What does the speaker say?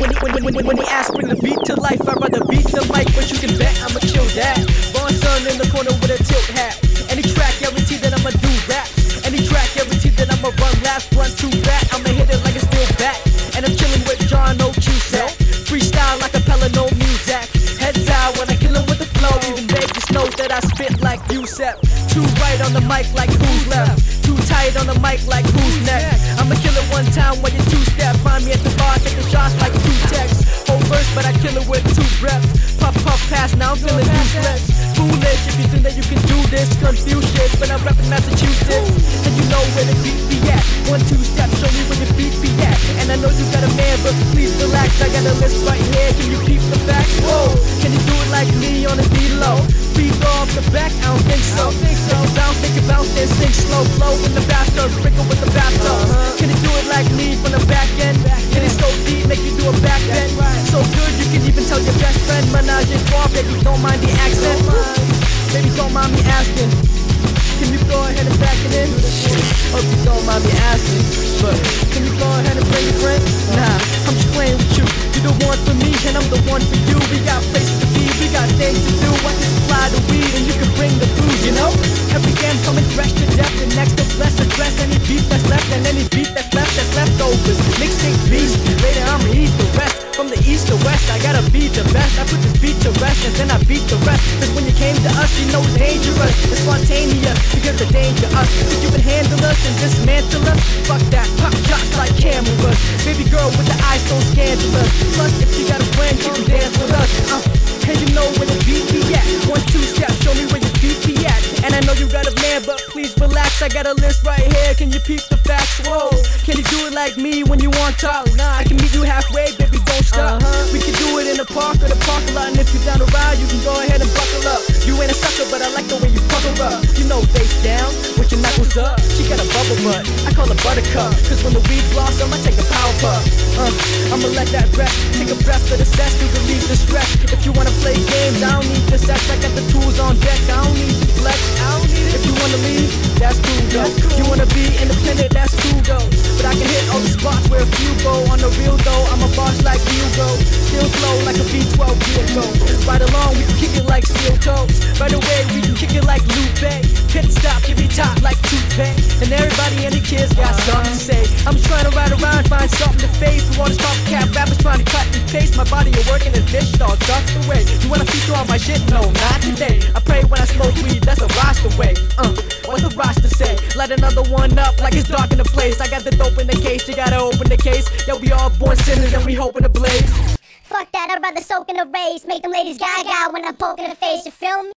When they ask, bring the beat to life, I'd rather beat the mic, but you can bet I'ma kill that. Born son in the corner with a tilt hat. Any track guarantee that I'ma do rap. Any track guarantee that I'ma run laps, run too fat. I'ma hit it like a steel bat. And I'm chillin' with John O'Cusack. Freestyle like a Pella, no music. Heads out when I kill him with the flow. Even Vegas knows that I spit like Yusef. Too right on the mic like who's left. Too tight on the mic like who's next. I'ma kill it one time while you two-step. Find me at the bar, take the shots like two texts. Whole verse, but I kill it with two breaths. Puff, puff, pass, now I'm feeling useless. Foolish if you think that you can do this. Confucius, but I'm rapping Massachusetts. And you know where the beat be at. 1, 2 step, show me where your feet be at. And I know you got a man, but please relax. I got a list right here, can you keep the facts? Whoa, can you do it like me on the D-low? Freeze off the back, I don't think so. Bounce, take it bounce, then sing slow. Flow in the bathtub, sprinkle with the bathtub. Can you do it like me from the back end? Get it so deep, make you do a back bend. So good, you can even tell your best friend. Menage a trois, baby, don't mind the accent. Baby, don't mind me asking. Can you go ahead and back it in? Hope you don't mind me asking. But can you go ahead and bring your friend? Nah, I'm just playing with you. You're the one for me, and I'm the one for you. We got places to be, we got things to do. I can supply the weed, and you can bring the food, you know? Every game coming fresh to death, and next to bless address any beef that's left, and any beef that's leftovers. Mixtape beast, later I'ma eat the rest. From the east to west, I gotta be the best. I put this beat to rest, and then I beat the rest. Cause when you came to us, you know it's dangerous. It's spontaneous, because the danger us. If you can handle us and dismantle us, fuck that, pop shots like cameras. Baby girl with the eyes so scandalous. Plus, if you got a friend, you can dance with us. And you know where the beat be at. 1, 2 steps, show me where your feet be at. And I know you got a man, but please relax. I got a list right here, can you peep the facts? Whoa, can you do it like me when you want talk? Nah, I can meet you halfway, baby, don't stop. We can do it in the park or the parking lot. And if you're down to ride, you can go ahead and buckle up. You ain't a sucker, but I like the way you pucker up. You know, face down, with your knuckles up. She got a bubble butt, I call her buttercup. Cause when the weed blossom, I take a power puff. I'ma let that rest, take a breath for the cess to relieve the stress. If you wanna play games, I don't need the sex. I got the tools on deck, I don't need the flex. If you wanna leave, that's cool though. You wanna be independent, that's cool though. But I can hit all the spots where a few go. On the real though, I'm a boss like Hugo. Still flow like a V12 vehicle. Right along, we can kick it like steel toes. Right away, we can kick it like Lupe. Pit stop, give me top like toothpaste. And everybody and the kids got something to say. I'm just trying to ride around, find something to face. Through all the copycat rappers trying to cut and paste. My body a work and a dish all ducked away. You wanna feature on my shit? No, not today. I pray when I smoke weed, that's a roster way. What the roster say? Light another one up like it's dark in the place. I got the dope in the case, you gotta open the case. Yo, we all born sinners and we hoping to blaze. Fuck that, I'd rather soak in a race. Make them ladies gaga when I'm poking the face, you feel me?